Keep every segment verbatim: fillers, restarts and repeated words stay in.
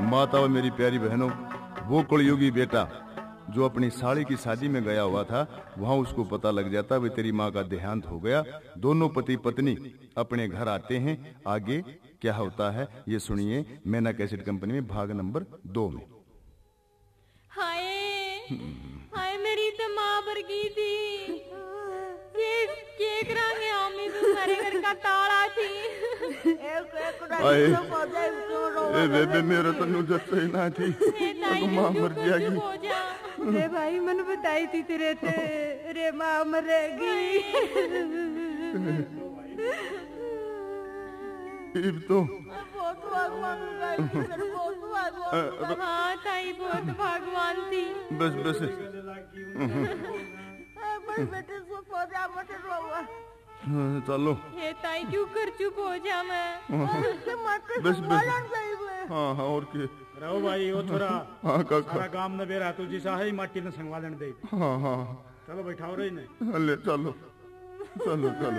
माता और मेरी प्यारी बहनों, वो कलयुगी बेटा जो अपनी साली की शादी में गया हुआ था, वहां उसको पता लग जाता वे तेरी माँ का देहांत हो गया। दोनों पति पत्नी अपने घर आते हैं। आगे क्या होता है ये सुनिए मैना कैसेट कंपनी में भाग नंबर दो में। हाय हाय मेरी तो माँ मर गई थी। ये केक रंग आमी तो सारे घर का ताला थी। ए बेबे मेरा तो नुजत ही ना थी, तो माँ मर जाएगी। रे भाई मैंने बताई थी तेरे ते रे माँ मरेगी। इब तो बहुत भगवान हाँ ताई बहुत भगवान थी। बस बस चलो ये ताई क्यों कर चुप हो जा मैं। बस बस हाँ हाँ और के रहो भाई ओ छोरा। हाँ काका सारा काम न बेरा तू जिसा है माटी न संगवा लेने दे। हाँ हाँ चलो बैठाओ रे ने ले चलो चलो चलो।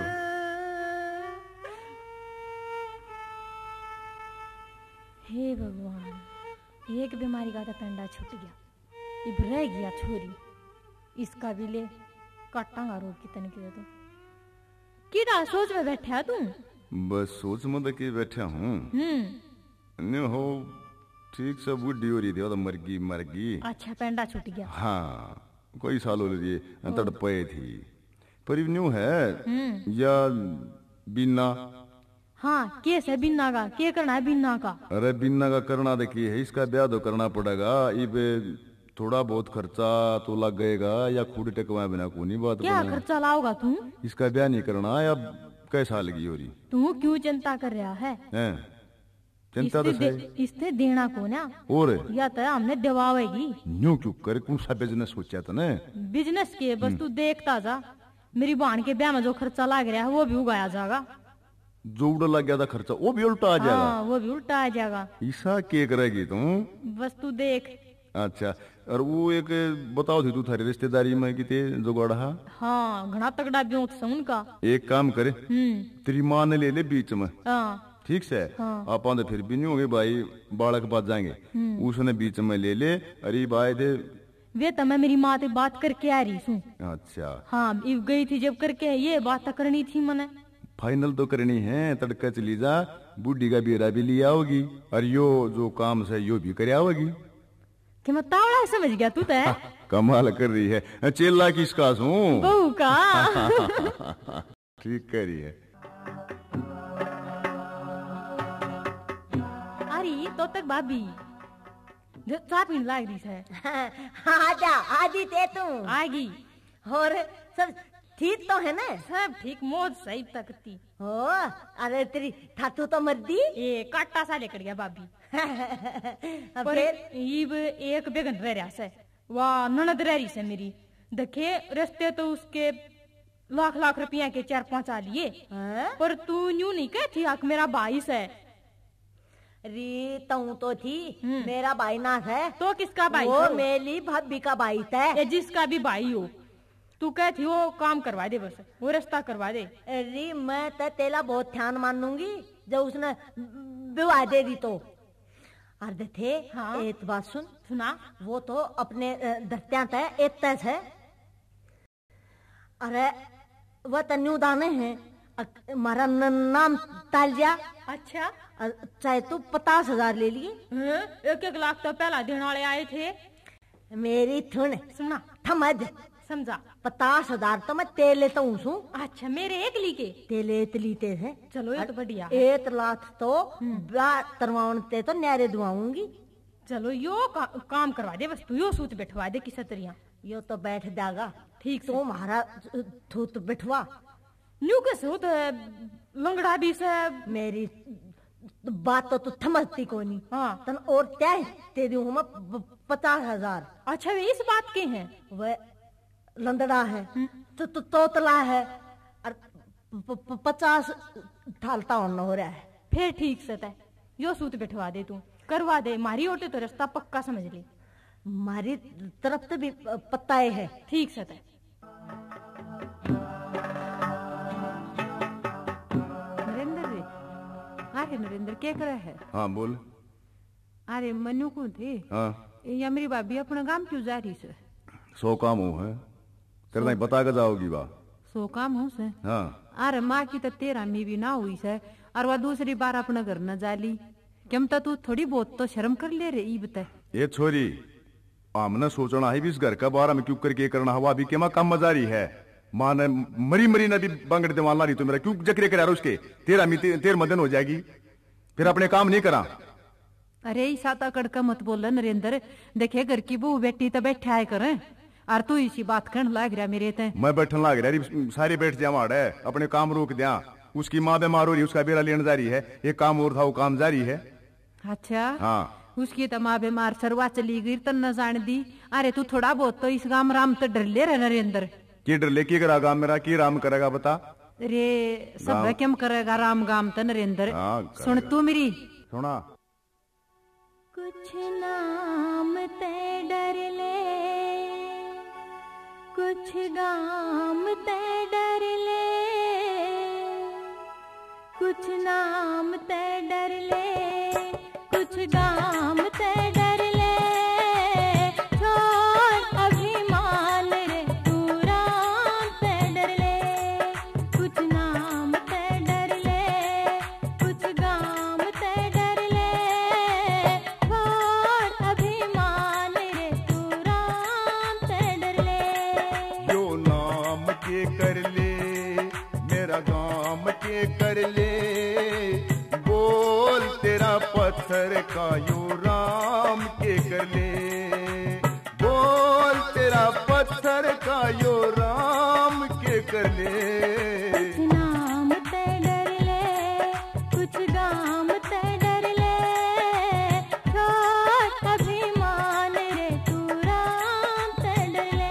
हे भगवान, एक बीमारी का तो पेंडा छूट गया, इब रह गया छोरी। इसका भी ले काटांगा रोग की तनिक दे तो। किरा सोच में बैठा तू? बस सोच में तो के बैठा हूँ। हम्म ने हो ठीक सब बुढ़ी हो रही थी, तो मरगी मरगी। अच्छा पेंडा छूट गया। हाँ कोई साल हो रही तड़पे थी पर न्यू है या बिना। हाँ केस है बिन्ना का, के करना है बिन्ना का? अरे बिन्ना का करना देखिए है, इसका ब्याह तो करना पड़ेगा। इब थोड़ा बहुत खर्चा तो लग गएगा या खुद टेकवाए बिना को नहीं बात। क्या खर्चा लाओगा तू? इसका ब्याह नहीं करना है, अब कैसा लगी हो रही? तू क्यों चिंता कर रहा है? हैं? चिंता तो दे, इससे देना को ना और या तो हमने दिवावेगी। न्यू क्यों करे, कौन सा बिजनेस सोचा था ना? बिजनेस के बस तू देखता जा, मेरी बहन के ब्याह में जो खर्चा लग रहा है वो भी उगाया जाएगा। जो उड़ा लग गया था खर्चा वो भी उल्टा आ जाएगा। हाँ, वो भी उल्टा आ जाएगा। ऐसा क्या करेगी तुम? बस तू देख। अच्छा और वो एक बताओ थी तू थारी रिश्तेदारी में किते जुगाड़? हाँ घना तगड़ा ब्योत से उनका। एक काम करे तेरी माँ ने ले ले बीच में। हाँ ठीक से हाँ। आप तो फिर भी नहीं होंगे भाई, बालक के पास जाएंगे, उसने बीच में ले ले। अरे भाई थे वे तो मैं मेरी माँ से बात करके आ रही हूँ। अच्छा हाँ इब गई थी जब करके ये बात करनी थी मैंने। फाइनल तो करनी है, तड़का चली जा, बुढ़ी का बेरा भी लिया होगी और यो जो काम से यो भी कर आओगी। कि मैं तावड़ा समझ गया तू तो। कमाल कर रही है, चेला किसका हूँ? बहू का। ठीक कर रही है। अरे तो तक भाभी चाय पीने लाग रही है। हाँ आजा आजी ते तू आएगी। और सब ठीक तो है ना? सब ठीक मौज सही तकती हो। अरे तेरी थातू तो मर्दी ये काटा सा लेकर गया भाभी। पर इब एक बेगन रह रहा से, वाह ननद रह रही से मेरी। देखे रस्ते तो उसके लाख लाख रुपया के चार पांच आ लिए, पर तू यूं नहीं कहती आक मेरा भाई से। री तू तो थी मेरा भाई ना है तो किसका भाई? वो मेरी भाभी का भाई था। जिसका भी भाई हो तू कहती वो काम करवा दे, बस वो रास्ता करवा दे। अरे मैं तो तेला बहुत ध्यान मानूंगी जब उसने विवाह दे दी तो। अर्ध थे हाँ? एक बात सुन सुना। वो तो अपने दत्या तय एक तय है। अरे वह तन्यू दाने हैं, हमारा नाम तालिया। अच्छा चाहे तू पचास हजार ले लिए। एक एक लाख तो पहला देने वाले आए थे। मेरी थुन सुना थमद समझा। पचास हजार तो मैं तेल लेता हूँ। अच्छा मेरे एक ली के तेले तलीते थे। चलो ये तो बढ़िया। एक लाख तो तरवावनते तो न्यारे दुआऊंगी। चलो यो का, काम करवा दे, बस तू यो सूत बैठवा दे किस तरिया। यो तो बैठ जाएगा ठीक। तो हमारा थूत बैठवा न्यू के सूत लंगड़ा भी से। मेरी बात तो तू समझती को नहीं। हाँ तन और क्या दे दूं मैं पचास हजार। अच्छा वे इस बात के हैं? वह लंदड़ा है तो तो तोतला है और पचास ढालता होना हो रहा है। फिर ठीक से तय यो सूत बैठवा दे, तू करवा दे। मारी ओटे तो रास्ता पक्का समझ ले। मारी तरफ से भी पत्ताए है। ठीक से तय। नरेंद्र रे, हाँ नरेंद्र क्या कर रहा है? हाँ बोल। अरे मनु को थे हाँ या मेरी भाभी अपना काम क्यों जा रही से? सो काम हो है तेरे नहीं बता के जाओगी बा सो काम हो से? हाँ अरे माँ की तो तेरा में भी ना हुई से और वह दूसरी बार अपना घर न जाली क्यों तू थोड़ी बहुत तो शर्म कर ले रे ई बता। ये छोरी हमने सोचना है भी इस घर का बारा में क्यों करके करना हवा भी के माँ काम मजारी है माँ ने मरी मरी ने भी बांगड़ दीवान ला रही तो मेरा क्यों जकरे करा उसके तेरा मी तेर मदन हो जाएगी फिर अपने काम नहीं करा। अरे साता कड़का मत बोल नरेंद्र देखे घर की बहू बेटी तो बैठा है करे और तू इसी बात कहने लाग रहा मेरे ते। मैं बैठन लाग रहा सारे बैठ जा माड़ है अपने काम रोक दिया उसकी माँ बीमार हो रही उसका बेरा लेने जारी है एक काम और था वो काम जारी है। अच्छा हाँ उसकी तो माँ बीमार सरवा चली गई तो न जान दी। अरे तू थोड़ा बहुत तो इस गांव राम तो डर ले रहा नरेंद्र की डर ले की करा गांव मेरा की राम करेगा बता। अरे सब क्या करेगा राम गांव तो नरेंद्र। हाँ, सुन तू मेरी सुना कुछ नाम ते डर ले कुछ गाम ते डर ले कुछ नाम ते डर ले कुछ गाम ते डर ले छोड़ अभिमान रे तू राम ते डर ले कुछ नाम ते डर ले कुछ गाम ते डर ले छोड़ अभिमान रे तू राम ते डर ले जो नाम के कर ले मेरा गाम के कर ले बोल तेरा पत्थर का यो राम के कर ले बोल तेरा पत्थर का यो राम के कर ले कुछ नाम ते डर ले कुछ गाम ते डर ले छोड़ अभिमान रे तू राम ते डर ले।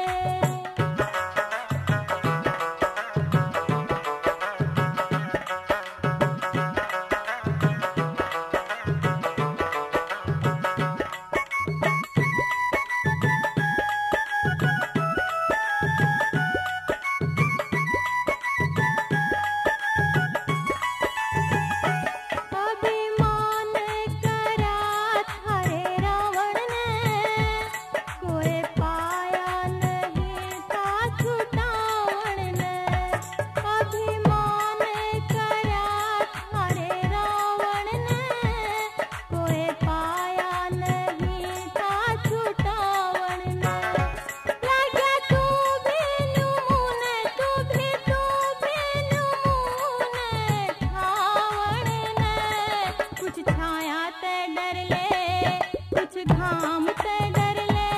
अभिमान करा थारे रावण ने कोई पाया नहीं था छुटावण ने अभिमान करा थारे रावण ने कोई पाया नहीं था छुटावण ने लागे तू भी नूने तू भी तू भी नूने ठावण ने कुछ छाया ते डर ले कुछ घाम ते डर ले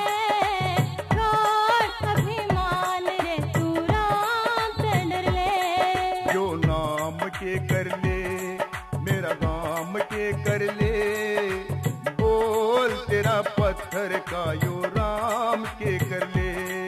छोड़ अभिमान रे तू राम ते डर ले जो नाम के कर ले मेरा गाम के कर ले बोल तेरा पत्थर का यो राम के कर ले।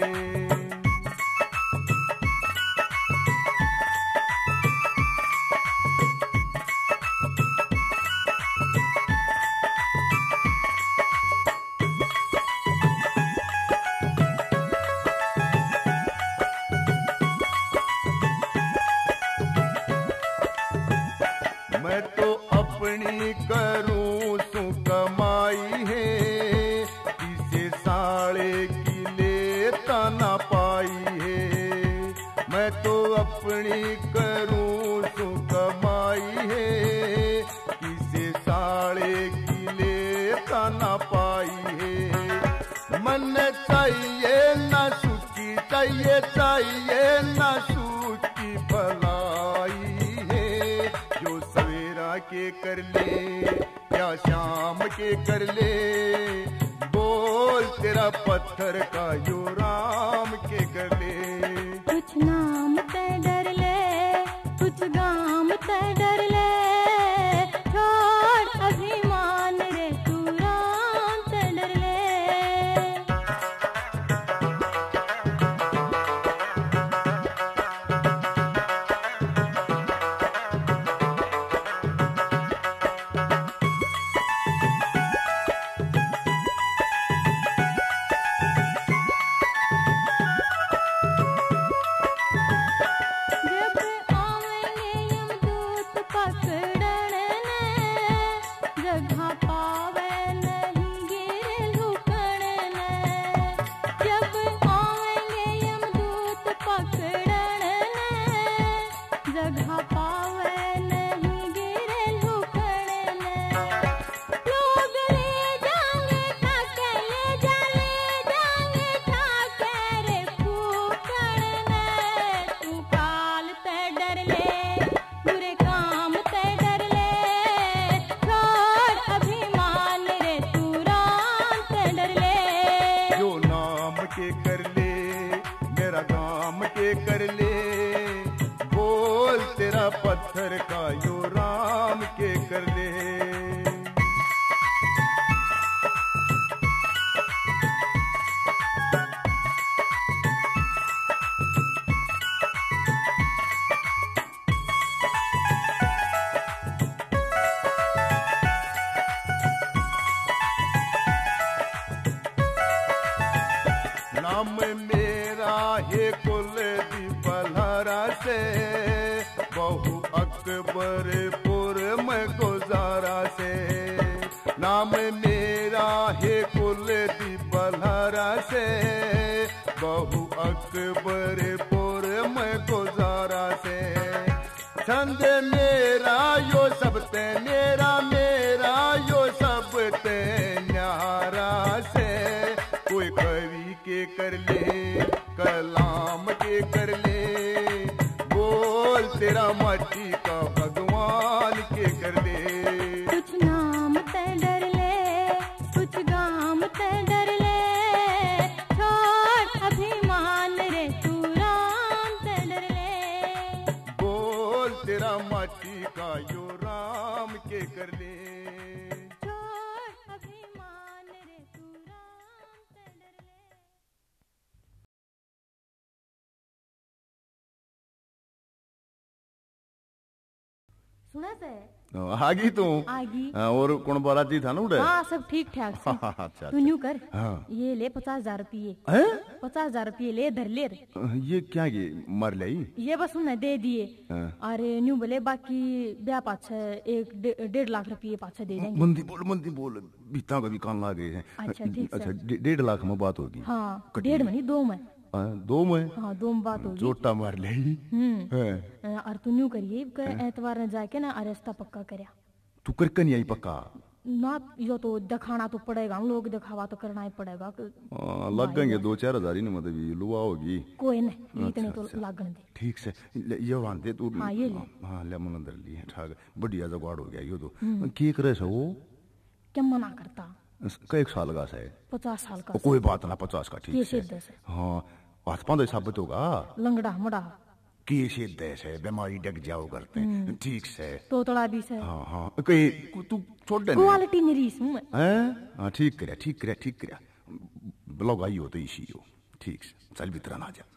मैं तो अपनी करूं सु कमाई है किसे साले की लेता ना पाई है मैं तो अपनी करूं सु कमाई है किसे साले की लेता ना पाई है मन चाहिए ना सुखी चाहिए चाहिए ना सुखी भलाई जो सवेरा के कर ले या शाम के कर ले बोल तेरा पत्थर का यो राम के कर ले। कुछ नाम ते डर ले कुछ गाम ते डर ले छोड़ अभिमान रे तू राम ते डर ले। नाम मेरा है कुलदीप लहरा से, बहु अकबरपुर में गुजारा से। नाम मेरा है कुलदीप लहरा से, बहु अकबरपुर में गुजारा से। छंद मेरा यो सब ते मेरा मेरा यो सब ते न्यारा से। कोई कवि के कर ले कलाम के कर ले, बोल तेरा माटी का भगवान के कर ले। कुछ नाम ते डर ले, कुछ गाम ते डर ले, छोड़ अभिमान रे तू राम ते डर ले। बोल तेरा माटी का यो राम के कर ले। छोड़ अभिमान रे तू राम ते डर ले। सुना से आगी तू आगी। हाँ, और कौन बाराती था ना उड़े? हाँ सब ठीक ठाक से। अच्छा तू न्यू कर। हाँ। ये ले पचास हजार रुपये, हैं? पचास हजार रुपये ले धर ले। ये क्या ये मर लाई? ये बस उन्हें दे दिए। हाँ। अरे न्यू बोले बाकी ब्याह पाछे एक डे- डेढ़ लाख रुपये पाछे दे देंगे। मंदी बोल मंदी बोल, बीता कभी कान ला गए हैं। अच्छा, ठीक से। अच्छा डे- डेढ़ लाख में बात होगी। हाँ डेढ़ में नहीं दो में। हाँ, दो में हाँ दो में बात होगी। जोटा मार लाई। हम्म हैं। और तू न्यू करिए के एतवार ने जाके ना अरेस्ता पक्का करया तू कर कन आई पक्का। ना। यो तो दिखाना तो पड़ेगा, हम लोग दिखावा तो करना ही पड़ेगा। हाँ, लगेंगे दो चार हजार ही ना, मतलब ये लुआ होगी। कोई नहीं इतने अच्छा, तो अच्छा। लागण दे। ठीक से ले, ये वांदे तू। हाँ, ये ले। हाँ ले मन अंदर लिए ठाक बढ़िया जुगाड़ हो गया यो तो। की करे से वो क्या मना करता? कई साल का से? पचास साल का। ओ, कोई बात ना, पचास का ठीक ये से। सिद्ध से। हाँ आज पांच साबित होगा। लंगड़ा मड़ा की सिद्ध है बीमारी डग जाओ करते हैं। ठीक से। तोतड़ा भी से। हाँ हाँ कहीं तू छोड़ दे। क्वालिटी निरीस हूँ मैं। हैं? हाँ ठीक करे ठीक करे ठीक करे। ब्लॉग आई हो तो इसी हो। ठीक से चल भीतर आ जा।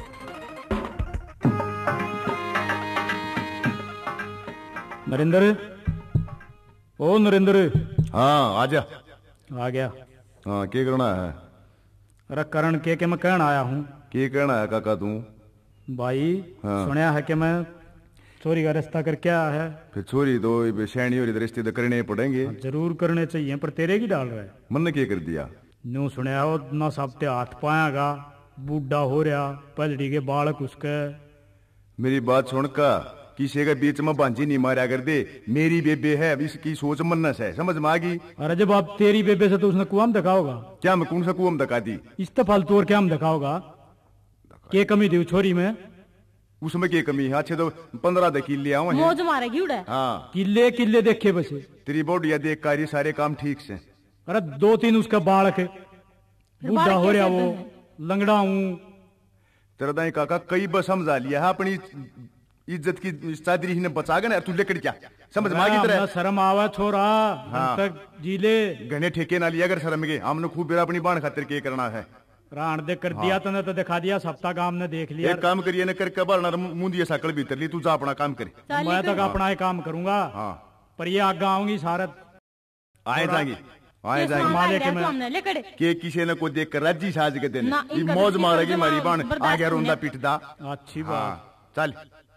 नरेंद्र, ओ नरेंद्र। हाँ आजा। आ गया। हाँ क्या करना है? अरे करण के के मैं कहना आया हूँ। क्या करना है काका तू? भाई हाँ। सुनया है कि मैं चोरी का रास्ता करके आया है। फिर चोरी तो सैनी और रिश्ते तो करने पड़ेंगे। जरूर करने चाहिए, पर तेरे की डाल रहा है। मन ने क्या कर दिया? न्यू सुनया हो ना साबते हाथ पायागा, बूढ़ा हो रहा, पलड़ी के बालक उसके। मेरी बात सुन का, किसी के बीच में बांझी नहीं मारा कर दे। मेरी बेबे है, अब इसकी सोच मन्नस है, समझ में आ गई? अरे जब आप तेरी बेबे से तो उसने कुआं में देखा होगा। क्या मैं कौन सा कुआं में धका दी? इस तो फालतू और क्या में देखा होगा? के कमी थी छोरी में? उसमें क्या कमी है? अच्छे तो पंद्रह दे किले आओ हैं। मौज मारेगी उड़े। हाँ किले किले देखे बसे। तेरी बॉडी देख कर सारे काम ठीक से। अरे दो तीन उसका बालक है, बूढ़ा बालक हो रहा कैसे वो, है? लंगड़ा हूँ। तेरा दाई काका कई बस समझा लिया है, अपनी इज्जत की चादरी ही ने बचा गए ना। तू लेकर क्या समझ में आ गई? हमने तेरा शर्म आवा छोरा। हाँ। हम तक जीले गने ठेके ना लिया कर शर्म के। हमने खूब बेरा अपनी बाण खातिर के करना है। राण दे कर दिया तने तो दिखा दिया, सप्ताह काम ने देख लिया। एक काम करिए ना करके बारना मुंदिया साकल भीतर ली। तू जा अपना काम करे। मैं तक अपना ही काम करूंगा। हाँ पर ये आगे आऊंगी सारा आए जाएंगे आए ये जाएंगे। सामान माले आ के गया मैं- तो हमने लेकर। के किसी ने को देख कर राजी साज के देने ना, ये इनका मौज तो मारेगी इनका मारी जमा बाण। बर्दाश्त आगे रोंदा नहीं। पिटदा। अच्छी हाँ बात। चल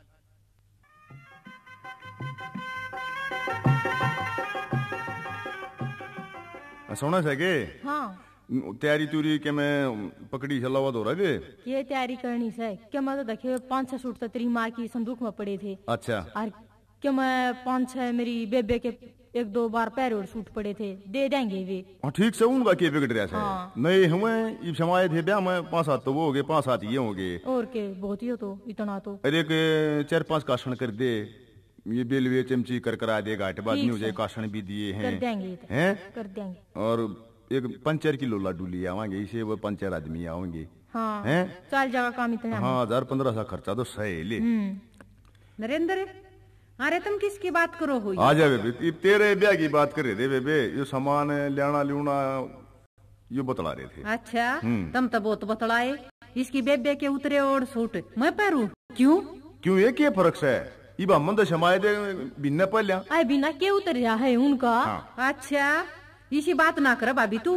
सोना से के हाँ तैयारी तुरी के मैं पकड़ी चलावा दो रहा के। ये तैयारी करनी से क्या मैं तो देखे पाँच छह सूट तो तेरी माँ की संदूक में पड़े थे। अच्छा और क्या मैं पाँच छह मेरी बेबे के एक दो बार पैर और सूट पड़े थे, दे देंगे वे। हाँ ठीक से उनका के बिगड़ रहा हाँ। है। नहीं हमें ये समाये थे ब्याह में पांच सात तो वो हो गए, पांच सात ये होंगे। और के बहुत ही हो तो इतना तो। अरे के चार पांच काशन कर दे, ये बेलवे चमची कर करा दे, घाट बाद में हो जाए। काशन भी दिए हैं कर देंगे ये तो। हैं कर देंगे। और एक पंचर किलो लाडू लिए आवांगे, इसे वो पंचर आदमी आवेंगे। हाँ हैं? चल जाएगा काम इतना। हाँ हजार पंद्रह सा खर्चा तो सही ले। नरेंद्र, अरे तुम किसकी बात करो हो? आ जा बेबे, ये तेरे ब्याह की बात कर रहे थे बेबे। ये सामान लेना लूना ये बतला रहे थे। अच्छा तुम तो बहुत बतलाए। इसकी बेबे के उतरे और सूट मैं पहरू क्यों? क्यों ये क्या फर्क है? ये बामन तो समाये दे भिन्न पहले। आए बिना के उतर रहा है उनका। हाँ। अच्छा इसी बात ना कर भाभी तू।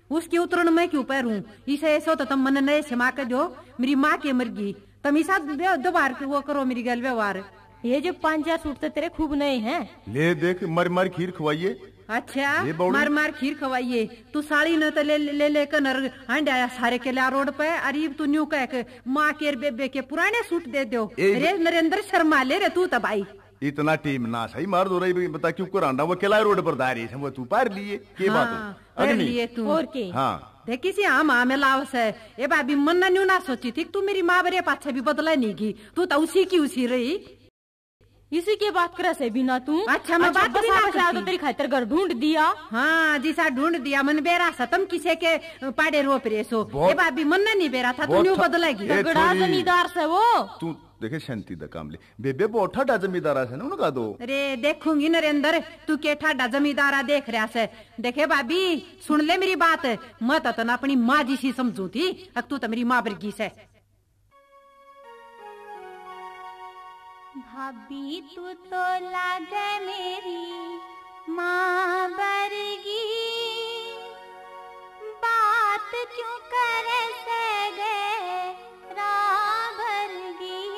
उसकी उतरण मैं क्यों पैरूं? इसे ऐसो तो तुम मन नए क्षमा कर जो मेरी माँ के मर गई तुम इसा दोबार वो करो मेरी गल व्यवहार। ये जो पांच हजार सूट तो तेरे खूब नए हैं। ले देख मर मर खीर खवाइए। अच्छा मार मार खीर खवाइए। तू साड़ी न तो ले ले लेकर नर हंड आया सारे के लिया रोड पे। अरे तू न्यू कह माँ के बेबे के पुराने सूट दे दो। अरे नरेंद्र शर्मा ले रे तू तब आई इतना टीम ना सही मार दो रही बता क्यों करांडा वो केला रोड पर दारी वो तू पार लिए के हाँ, बात पार लिए तू और के हाँ देख किसी हाँ माँ में लावस है। ए भाभी मन न्यू ना सोची थी तू मेरी माँ बरे पाछे भी बदला नहीं की। तू तो उसी की उसी रही। इसी के बात करे से बिना तू। अच्छा मैं बात भी ना करती। तो तेरी खातिर घर ढूंढ दिया। हाँ जिसा ढूंढ दिया मन बेरा सतम किसे के पाड़े रोप रे सो। ये भाभी मन नहीं बेरा था तू न्यू बदलेगी। झगड़ा जमींदार से वो तू देखे शांति दा काम ले बेबे बहुत ठाडा जमींदारा से ना उनका दो। अरे देखूंगी नरेंद्र तू के ठाडा जमींदारा देख रहा से। देखे भाभी सुन ले मेरी बात मत तो ना अपनी माँ जी सी समझू थी अब तू तो मेरी माँ बरगी से। भाभी तू तो लागे मेरी माँ बरगी बात क्यों करे से गे राबरगी।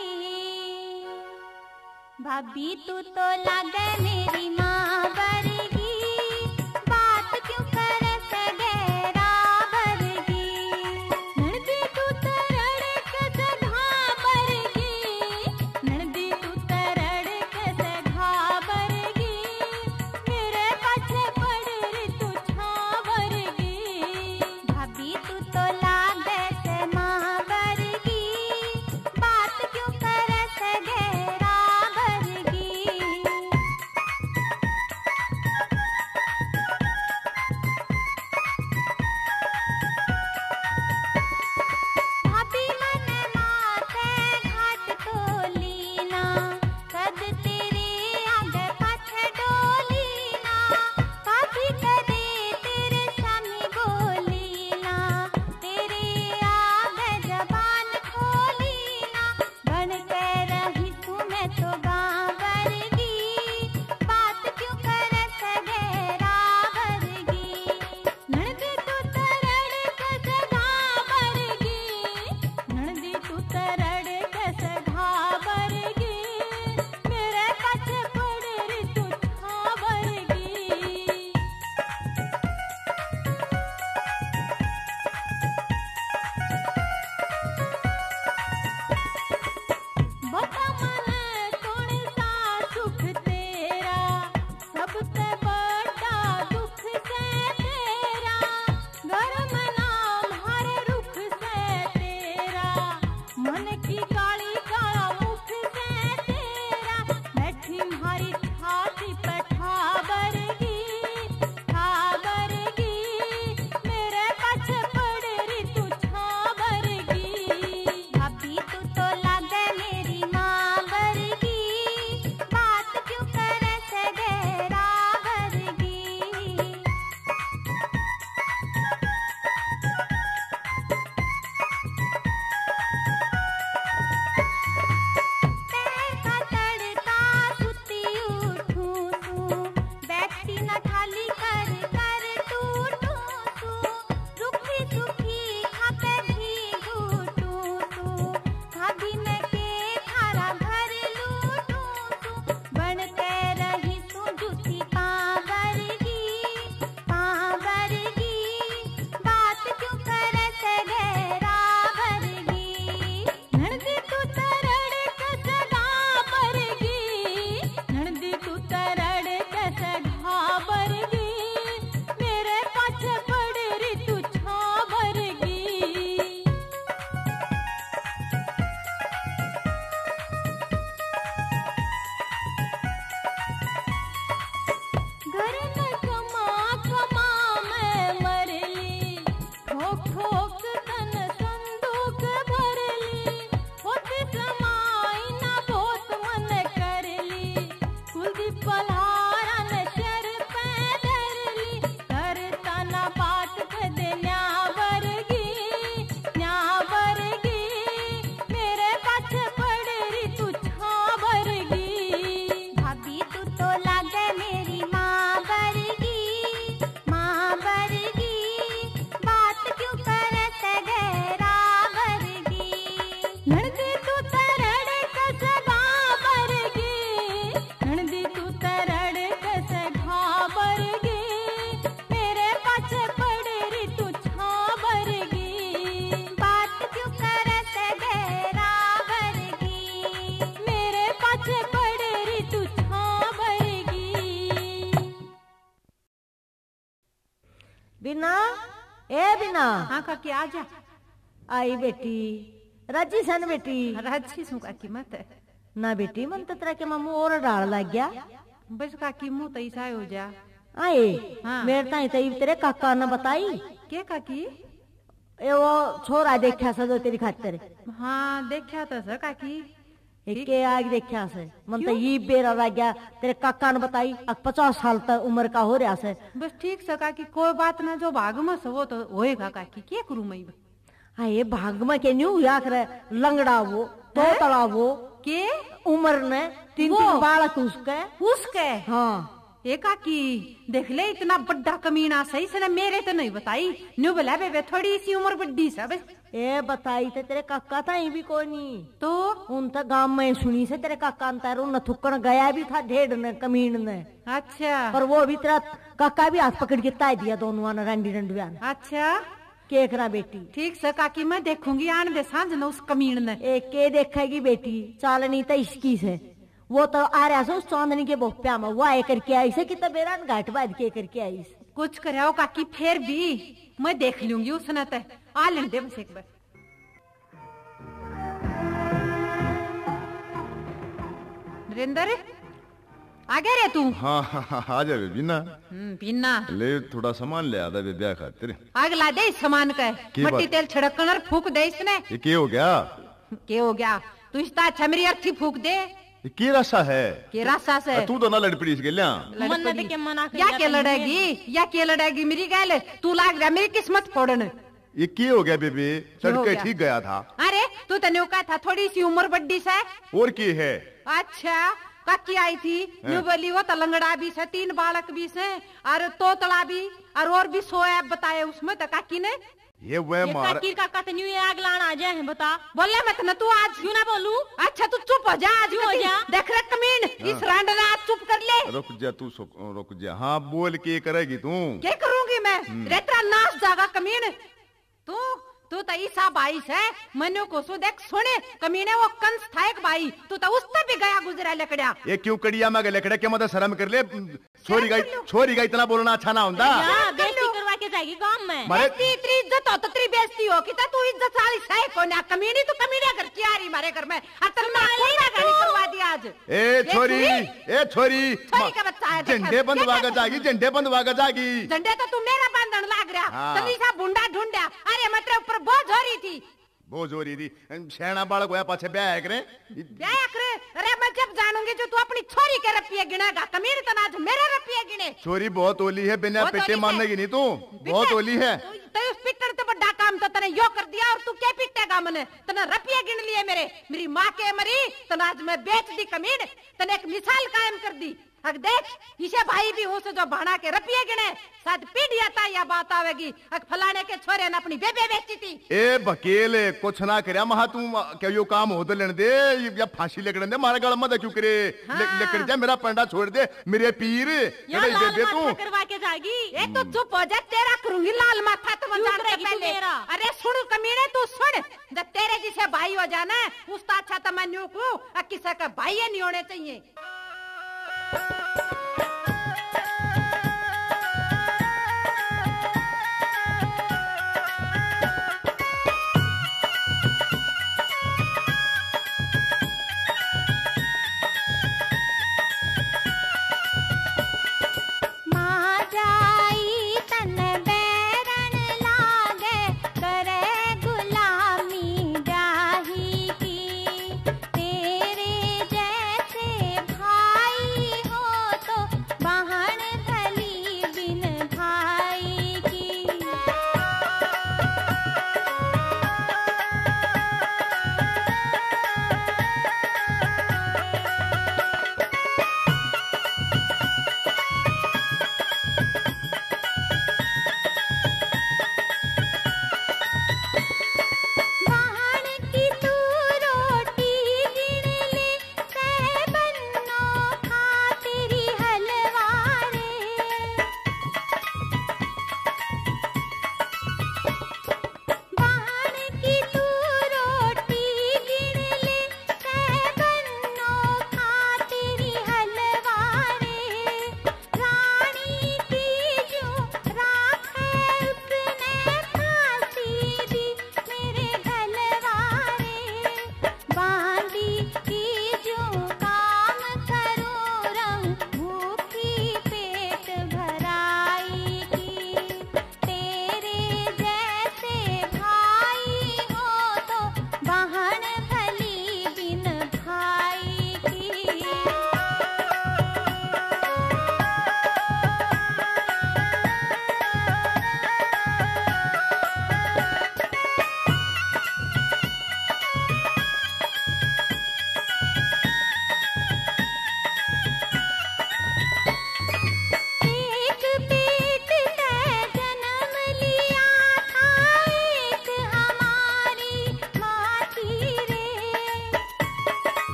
भाभी तू तो लागे मेरी माँ बरगी बात क्यों करे से गे राबरगी। नड़दी तू तरड़ के जगह बरगी नड़दी तू तरड़ के जगह बरगी मेरे पाछे पड़ रे तू छावरगी। भाभी तू तो लागे से माँ बरगी बात क्यों करे से गे राबरगी। बिना ए बिना। हाँ काकी आ जा। आई बेटी राजी सन बेटी। राजी सु काकी मत ना बेटी मन तो तेरा के मामू और डाल लग गया। बस काकी मुंह तो ऐसा हो जा। आए हाँ। मेरे ताई तई तेरे काका ने बताई के काकी ए वो छोरा देखा सा जो तेरी खातिर। हाँ देखा तो सर काकी के आग देखा से मन तो ये बेरा रह गया तेरे काका ने बताई अब पचास साल तक उम्र का हो रहा से। बस ठीक से काकी कोई बात ना जो भाग में वो तो होएगा काकी क्या करूं मैं। हाँ ये भाग में के न्यू या करे लंगड़ा वो तो तला वो के उम्र ने तीन तीन बालक उसके उसके। हाँ ए काकी देख ले इतना बड़ा कमीना सही से ना मेरे तो नहीं बताई न्यू बोला बेबे थोड़ी सी उम्र बड़ी सा बस। ए बताई थे तेरे काका था ही भी कोई नहीं तो उन तक गांव में सुनी से तेरे काका अंतर न थुक्कन गया भी था ढेड ने कमीन ने। अच्छा पर वो भी तेरा काका भी हाथ पकड़ के ताय दिया दोनों ने रंडी रंडुआ ने। अच्छा के करा बेटी ठीक से काकी मैं देखूंगी आन दे सांझ न उस कमीन ने। ए के देखेगी बेटी चालनी तो इसकी से वो तो आ रहा से उस चांदनी के बोप्या में वो आए करके आई से कि तबेरा घाट बाद के करके आई कुछ कराओ काकी फिर भी मैं देख लूंगी उसने तो आ लेने दे बस एक बार। नरेंद्र आ गया रे तू। हाँ हाँ हाँ आ जा बिना। बिना ले थोड़ा सामान ले आदा बे ब्याह खातिर। आग ला दे इस सामान का मट्टी तेल छिड़कन और फूक दे इसने। ये क्या हो गया क्या हो गया तू इसता अच्छा मेरी अर्थी फूक दे। ये की रसा है के रसा से तू तो ना लड़ पड़ी इसके लिया मन्नत के मना कर या के लड़ेगी या के लड़ेगी मेरी गैल तू लाग रहा मेरी किस्मत फोड़न। ये की हो गया बेबी तड़के ठीक गया था। अरे तू तने कहा था थोड़ी सी उम्र बड्डी से और की है। अच्छा काकी आई थी न्यू बोली वो तलंगड़ा भी से तीन बालक भी से और तोतला भी और और भी सोया बताए उसमें तो काकी ने ये वह ये मार काकी काका तन्यू ये आग लाना आ जाए बता। बोले मत ना तू आज क्यों ना बोलू। अच्छा तू चुप हो जा आज हो जा। देख रहा कमीन इस रांड ने आज चुप कर ले। रुक जा तू रुक जा। हाँ बोल के करेगी तू। क्या करूंगी मैं रेतरा नाच जागा कमीन तू तू तो ईसा भाई से मनु को सु देख सुने कमीने वो कंस था एक भाई तू तो उससे भी गया गुजरा लकड़िया। ये क्यों कड़िया में लकड़े के मत शर्म कर ले छोरी गई छोरी गई इतना बोलना अच्छा ना होता। बेइज्जती करवा के जाएगी गांव में। इतनी इतनी इज्जत हो तो तेरी बेइज्जती हो कि तू इज्जत सारी सही को ना कमीनी तू कमीने घर की आ रही मारे घर में अतल में कोना गाली करवा दिया आज। ए छोरी ए छोरी छोरी का बच्चा है झंडे बंदवा के जागी झंडे बंदवा के जागी। झंडे तो तू मेरा बंधन लाग रहा तभी सा बुंडा ढूंढा। अरे मतलब ऊपर बोझ हो रही थी बोझ हो रही थी शैना बालक होया पाछे ब्याह करे ब्याह करे। अरे मैं जब जानूंगी जो तू अपनी छोरी के रुपये गिनेगा कमीन तो आज मेरे रुपये गिने। छोरी बहुत ओली है बिना पिट्टे मारने की नहीं तू बहुत ओली है। तो उस पिट्टन तो बड़ा काम तो तने यो कर दिया और तू क्या पिट्टेगा मने तने रुपये गिन लिए मेरे मेरी माँ के मरी तो आज मैं बेच दी कमीन तने एक मिसाल कायम कर दी। अग देख इसे भाई भी हूँ जो भाना के रुपये गिने शायद पीढ़ी आता या बात आवेगी। अग फलाने के छोरे ने अपनी बेबे बेची थी। ए बकेले कुछ ना करया महा तू क्या यो काम हो लेने दे या फांसी लेकर दे मारे गल मत क्यों करे। हाँ। लेकर जा मेरा पंडा छोड़ दे मेरे पीर लाल दे तू करवा के जाएगी। ए तो चुप हो जा तेरा करूंगी लाल माथा तो जान के पहले। अरे सुन कमीने तू सुन जब तेरे जिसे भाई हो जाना उसका अच्छा तो मैं न्यू को किसी का भाई नहीं होने चाहिए। तेरे जैसे भाई हो तो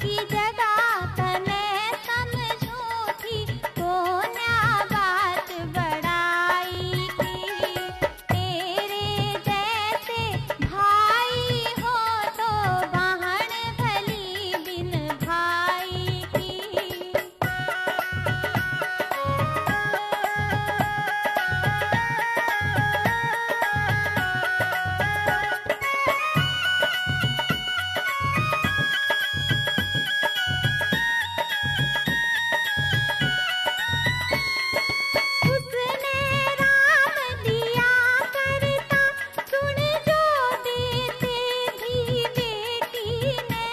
की जगह तने समझूं थी कोन्या बात बड़ाई की। तेरे जैसे भाई हो तो बहन भली बिन भाई की। उसने राम दिया करता सुन जो देते भी बेटी ने।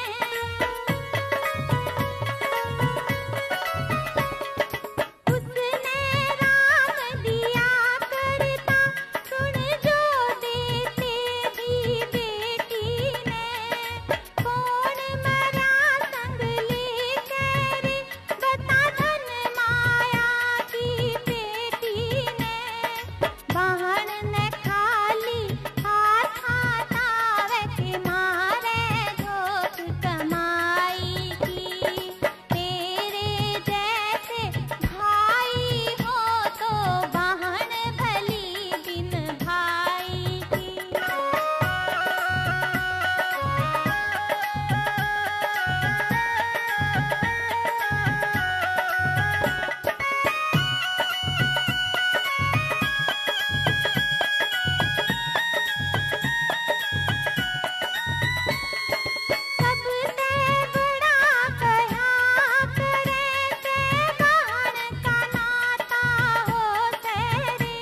उसने राम दिया करता सुन जो देते भी बेटी ने। कौन मरा संग लेकर बता धन माया की पेटी ने। बहन ने खाली हाथ हाथावे के मारे धोख कमाई की। तेरे जैसे भाई हो तो बहन भली बिन भाई की। सबसे बड़ा कया करे ते बहन का नाता हो तेरे।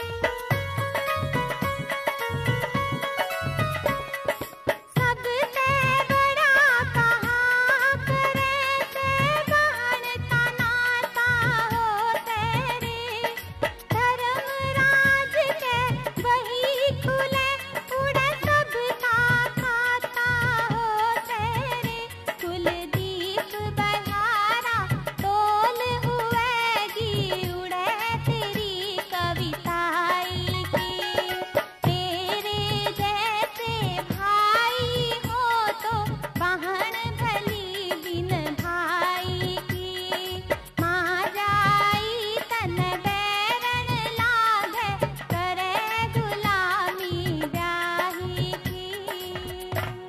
सबसे बड़ा कहा करे ते बहन का नाता हो तेरे। धर्मराज के वही खुले उड़े सबका खाता हो तेरे। कुलदीप बहारा टोल हुएगी उड़े तेरी कविताई की। तेरे जैसे भाई हो तो बहन भली बिन भाई की। माँ जाई तन बैरन लागे करे गुलामी ब्याही की।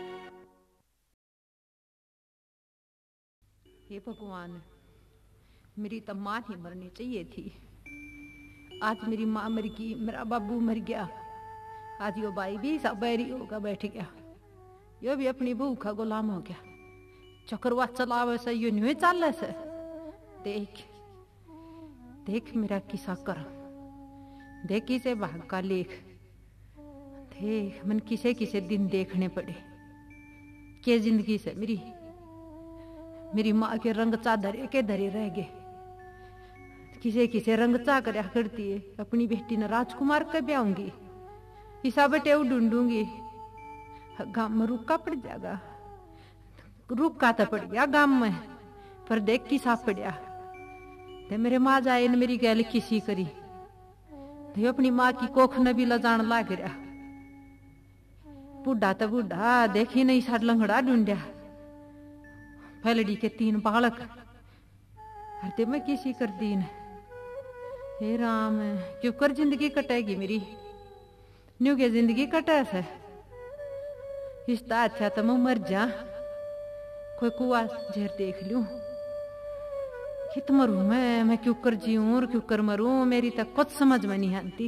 हे भगवान, मेरी तो माँ ही मरनी चाहिए थी। आज मेरी माँ मर गई, मेरा बाबू मर गया, आज यो भाई भी सब बैरी होगा बैठ गया। यो भी अपनी बहू का गुलाम हो गया। चक्रवा चलावे से यो न्यू चाल से। देख देख मेरा किसा कर, देख किसे भाग का लेख। देख मन किसे किसे दिन देखने पड़े। के जिंदगी से मेरी मेरी माँ के रंग चा धरे के धरे रह गए। किसे किसे रंग चा करया करती है। अपनी बेटी ने राजकुमार के ब्याऊंगी, ईसा बटे ढूंढूंगी। गांव में रुका पड़ जाएगा, रुका तो पड़ गया गांव में, पर देख किसा पड़या। ते मेरे माँ जाए ने मेरी गैल किसी करी, ते अपनी माँ की कोख न भी लजान लाग रहा। बूढ़ा तो बूढ़ा देखी नहीं साड लंगड़ा ढूंढया। फैलड़ी के तीन बालक हरते मैं किसी कर दीन। हे राम, क्यों कर जिंदगी कटेगी मेरी, न्यू के जिंदगी कटे से। इसता अच्छा तो मैं मर जा, कोई कुआ झेर देख लूं। कित मरूं मैं मैं क्यों कर जीऊं और क्यों कर मरूं, मेरी तो कुछ समझ में नहीं आती।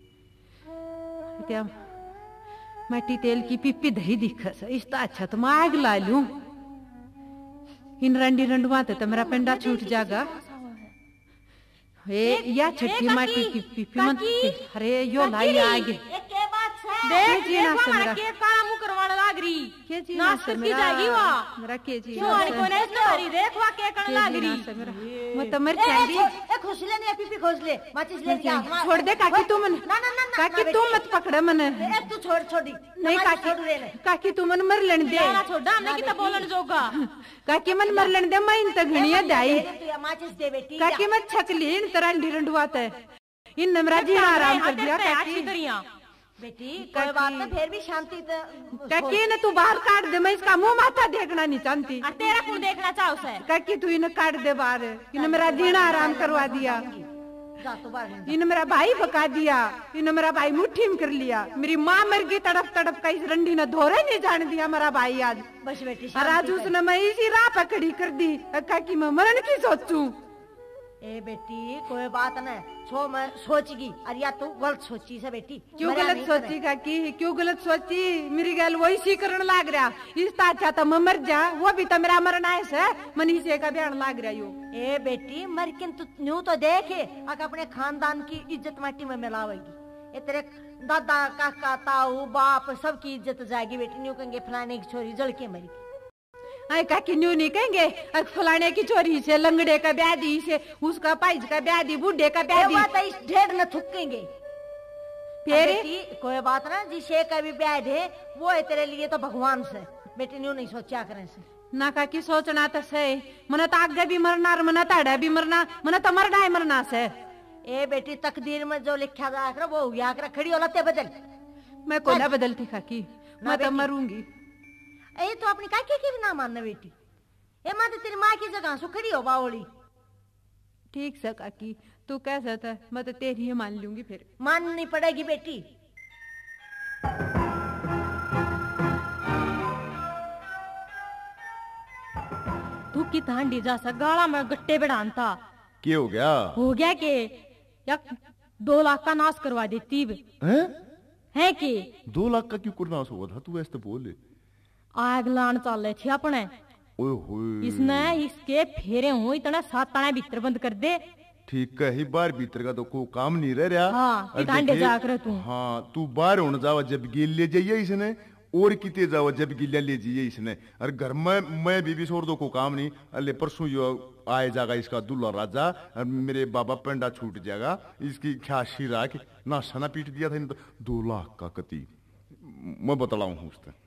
क्या मट्टी तेल की पिप्पी धरी दिख से, इसता अच्छा तो मैं आग ला लूं। इन रंडी रंडुआते तो मेरा पेंडा छूट जाएगा। ए या छठी माटी की पिप्पी मत। अरे यो लाई आगे देख देखो हमारा के काला मुंह करवाने लाग रही। के जी नाच से की जाएगी वा मेरा के जी क्यों आनी कोने तुम्हारी देख वा के करने लाग रही। मैं तो मर जाएगी। ए खोसले नहीं पीपी खोसले माचिस ले जा। छोड़ दे काकी तू मन। ना ना ना काकी तू मत पकड़ मन। ए तू छोड़ छोड़ी नहीं काकी काकी तू मन मर लेने दे। ना छोड़ हमने कितना बोलन जोगा। काकी मन मर लेने दे, मैं इन तक घणिया दाई। तू माचिस दे बेटी। काकी मत छकली इन तरह ढिरंडुआते इन नमराजी आराम कर दिया। काकी करिया बेटी कोई बात ना, फिर भी शांति काकी ने तू बाहर काट दे, मैं इसका मुंह माथा देखना नहीं चाहती। और तेरा कौन देखना चाहो से? काकी तू इन्हें काट दे बाहर, इन्हें मेरा जीना आराम करवा दिया, इन्हें मेरा भाई पका दिया, इन्हें मेरा भाई मुट्ठी में कर लिया, मेरी माँ मर गई तड़प तड़प का, इस रंडी ने धोरे नहीं जान दिया मेरा भाई आज। बस बेटी और आज उसने मैं इसी राह पे खड़ी कर दी, काकी मैं मरण की सोचूं। ए बेटी कोई बात न, छो मैं सोचगी, अरे या तू गलत सोची से बेटी। क्यों गलत सोची काकी, क्यों गलत सोची? मेरी गल वही सी करन लाग रहा, इसका अच्छा तो मैं मर जा, वो भी तो मेरा मरना है से मनीषे का बयान लाग रहा यो। ए बेटी मर किन तू न्यू तो देखे, अगर अपने खानदान की इज्जत माटी में मिलावेगी, ये तेरे दादा काका ताऊ बाप सबकी इज्जत जाएगी बेटी। न्यू कहेंगे फलाने की छोरी जल के मरी, आई काकी न्यू नहीं कहेंगे फलाने की चोरी से, लंगड़े का ब्याह दी से, उसका पाइज का ब्याह दी, बूढ़े का ब्याह दी, ढेर न थुकेंगे फिर। कोई बात ना, जिसे का भी ब्याह दे वो है तेरे लिए तो भगवान से बेटी। न्यू नहीं सोचा करें से ना काकी, सोचना तो सही, मना तो आगे भी मरना, मना ताड़ा भी मरना, मना तो मरना है मरना से। ए बेटी तकदीर में जो लिखा जा कर वो हुआ कर, खड़ी हो लते बदल। मैं को ना बदलती काकी, मैं तो मरूंगी। ए तो अपनी काकी की भी ना मानना बेटी, ए मां तो तेरी माँ की जगह सु खड़ी हो बावली। ठीक से काकी, तू कैसा था, मैं तो तेरी ही मान लूंगी, फिर माननी पड़ेगी बेटी। तू की धांडी जैसा गाला में गट्टे बढ़ान था, क्या हो गया? हो गया के या दो लाख का नाश करवा देती है, है के दो लाख का क्यों करना हुआ था? तू ऐसे बोले आग लान चल थे अपने, ओए होए इसने इसके फेरे हो इतना सात ताने भीतर बंद कर दे। ठीक है, ही बार भीतर का तो कोई काम नहीं रह रहा। हाँ, डांडे जाकर तू। हाँ, तू बाहर होने जावा जब गिल ले जाइए इसने, और किते जावा जब गिल्ला ले जाइए इसने। और घर में मैं बीबी छोड़ दो को काम नहीं, अल्ले परसों यो आए जाएगा इसका दूल्हा राजा, और मेरे बाबा पेंडा छूट जाएगा, इसकी ख्याशी राख ना सना पीट दिया था। तो दो लाख का कति मैं बतलाऊं हूँ उसने।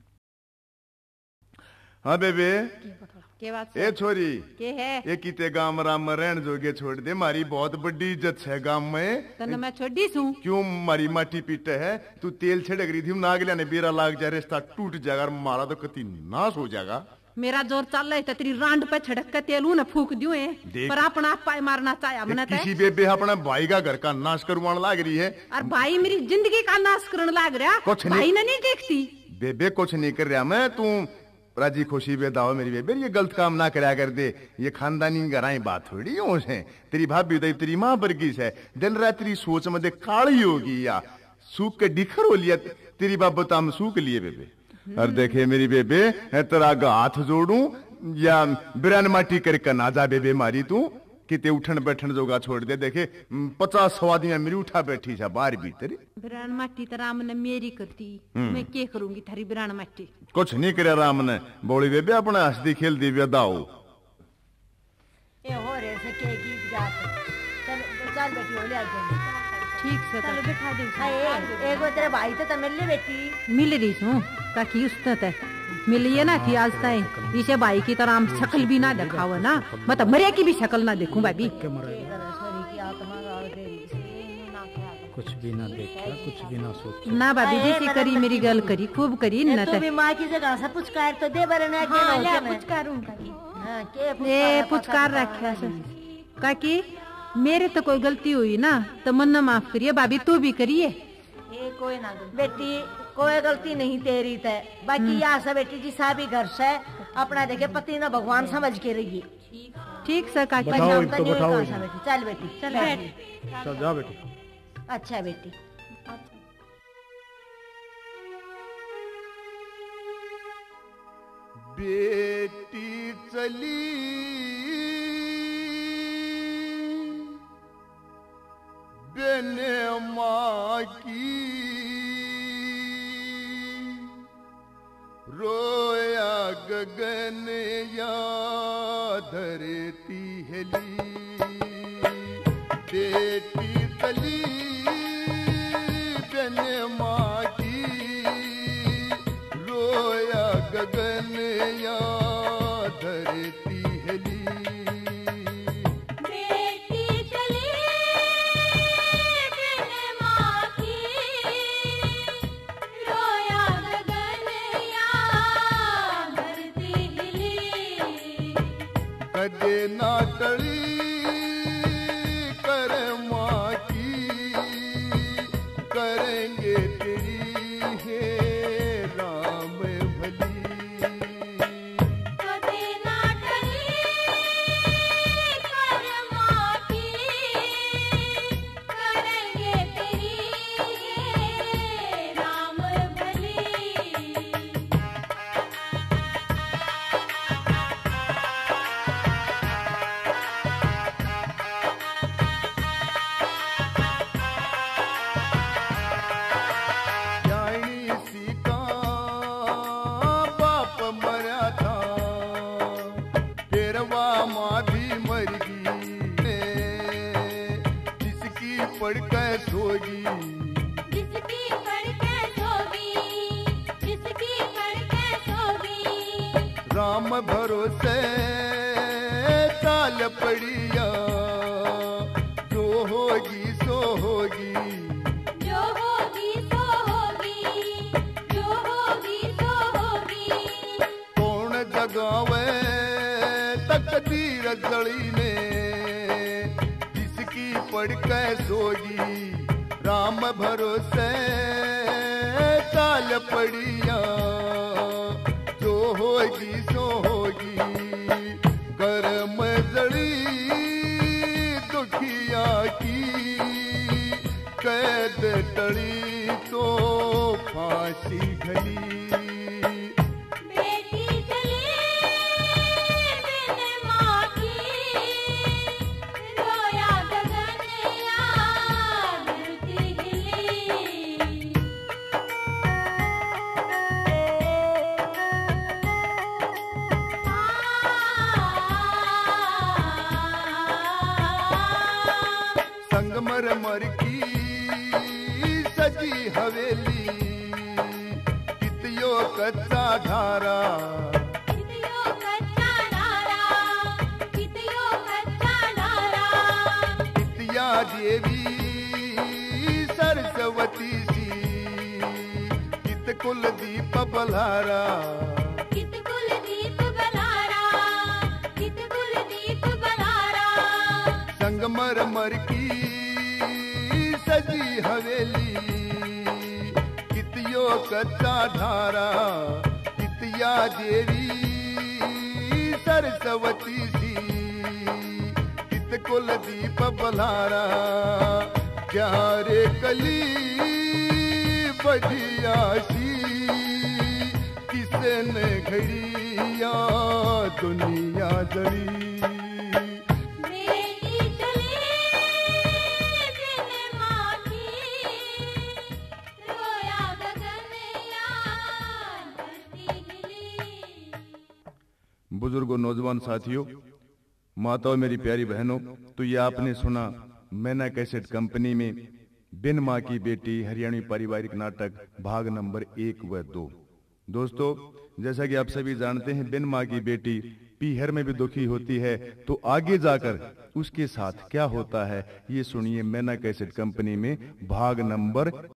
हाँ बेबे के बात ए छोरी के है, ए कीते गांव राम रहन जोगे छोड़ दे, मारी बहुत बड़ी इज्जत है गांव में। तने मैं छोड़ी सू, क्यों मारी माटी पीटे है? तू तेल छिड़क रही थी, नागलिया ने बेरा लाग जाए, रिश्ता टूट जाएगा, मारा तो कति नाश हो जाएगा। मेरा जोर चल रहा है, तेरी रांड पे छिड़क के तेल न फूक दियो है, पर अपना पाए मारना चाहे मने किसी बेबे अपना भाई का घर का नाश करवाने लाग रही है। और भाई मेरी जिंदगी का नाश करने लाग रहा, भाई ने नहीं देखती। बेबे कुछ नहीं कर रहा मैं, तू राजी खुशी बेदाओ मेरी बेबे, ये गलत काम ना करा कर दे, ये खानदानी घराई बात थोड़ी हो से। तेरी भाभी तो तेरी माँ बरगी है, दिन रात तेरी सोच में काली होगी या सूख के डिखर हो लिया, तेरी बाबत हम सूख लिए बेबे। और देखे मेरी बेबे, तेरा हाथ जोड़ू या बिरान माटी करके ना जा बेबे मारी, तू किते उठन बैठन जोगा छोड़ दे। देखे पचास सवादियां मेरी उठा बैठी है बाहर भीतर। बिरान माटी तो राम ने मेरी करती, मैं क्या करूंगी थारी बिरान माटी? कुछ नहीं करे राम ने, बोली बेबे अपने हंसदी खेल दी दाओ। ए हो रे से के गीत गाते, चल चल बेटी हो ले आज। ठीक से चलो बैठा दे। हाय एक वो तेरे भाई तो मिल ले बेटी। मिल रही हूँ काकी, उसने तो मिलिए ना थी आज तक, इसे भाई की तरह शक्ल भी ना दिखाओ ना, मतलब मरे की भी शक्ल ना देखूं भाभी। कुछ भी ना देखा, कुछ भी ना सोचा ना भाभी जैसी करी मेरी गल करी, खूब करी न। तू भी माँ की जगह से पुचकार तो दे बरना के हाँ, ना ले पुचकारूं काकी। हां के ए पुचकार रखा से काकी, मेरे तो कोई गलती हुई ना तो मन ना माफ करिए भाभी, तू भी करिए। ए कोई ना बेटी, कोई गलती नहीं तेरी ते, बाकी यहाँ से बेटी जी सा भी घर से अपना देखे पति ना भगवान समझ के रहिए। ठीक से काकी, बताओ तो बताओ। चल बेटी चल बेटी, चल जा बेटी। अच्छा बेटी। बेटी चली बेने माँ की, रोया गगन या धरती हिली, बेटी चली बेने माँ की, रोया गगन या धरती हिली। बेटी चली बिन माँ की, कदे ना टली कर माँ की, करेंगे तेरी है राम भली। कदे ना टली कर माँ की, करेंगे तेरी है राम भली। ज्ञानी सी का बाप मरा था, तेरवा माँ भी मर गई, जिसकी पढ़कर सोगी, जिसकी पढ़ के सोगी, जिसकी पढ़ के सोगी। राम भरोसे चाल पड़िया, जो होगी सो होगी, जो होगी सो होगी, जो होगी सो होगी। कौन जगावे तकदीर जड़ी ने, जिसकी पढ़ के सोगी। राम भरोसे चाल पड़िया, जो होगी सो होगी। कर्म जड़ी दुखिया की, कैद टड़ी तो फांसी घली। बेटी चली बिन माँ की, रोया गगन या धरती हिली। संगमरमर की सजी हवेली, कितियो कच्चा ढारा, कितियो कच्चा डारा, कितियो कच्चा डारा। कितिया देवी सरस्वती सी, कित कुल दीप बल्हारा। कित कुल दीप बलारा, कित कुल दीप बलारा। संगमरमर की सजी हवेली, कितियो कच्चा ढारा, कितिया देवी सरस्वती सी, कित कुल दीप बल्हारा। प्यारे कली बढ़िया सी, किसने घड़िया दुनिया जड़ी। बेटी चली बिन माँ की, रोया गगन या धरती हिली। बुजुर्गों, नौजवान साथियों, माताओं, मेरी प्यारी बहनों, तो ये आपने सुना मैना कैसेट कंपनी में बिन माँ की बेटी हरियाणवी पारिवारिक नाटक भाग नंबर एक व दो। दोस्तों, जैसा कि आप सभी जानते हैं, बिन माँ की बेटी पीहर में भी दुखी होती है, तो आगे जाकर उसके साथ क्या होता है ये सुनिए मैना कैसेट कंपनी में भाग नंबर